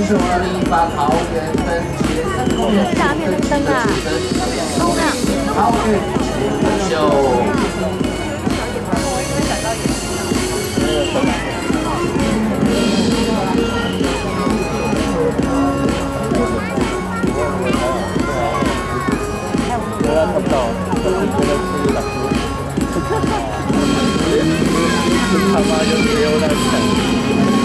是我们的2018桃园分节3公园下面的灯啊，都亮， 桃园节秀。 看不到，觉得有点多。他妈就没有那钱。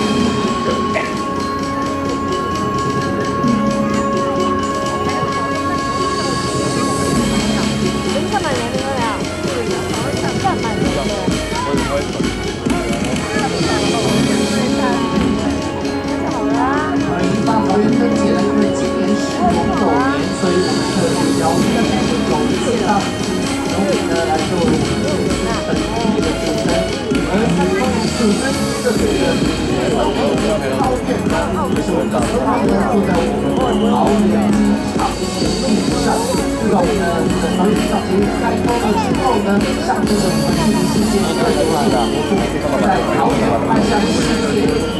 桃园灯节呢，因为今年是龙狗年，所以我们特别邀请狗介绍农民呢来做本地的主灯，而主灯这里的桃园呢，就是我们的桃园坐在我们桃园机场前面上，让我们的桃园机场前面开通了之后呢，象征着我们世界各地的活动，在桃园迈向世界。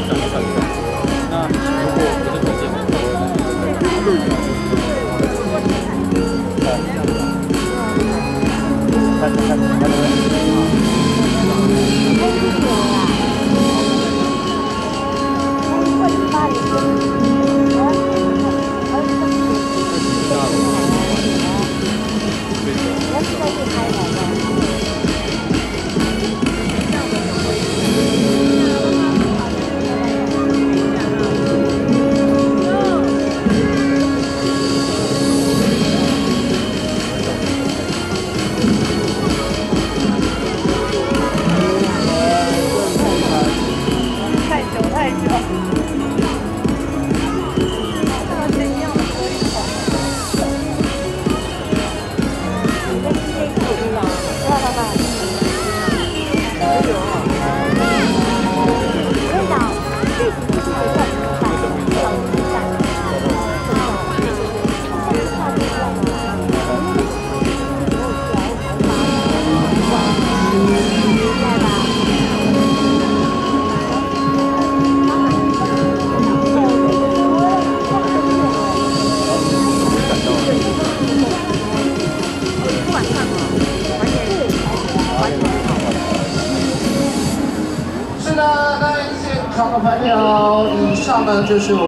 是的，那现场的朋友，以上呢就是我。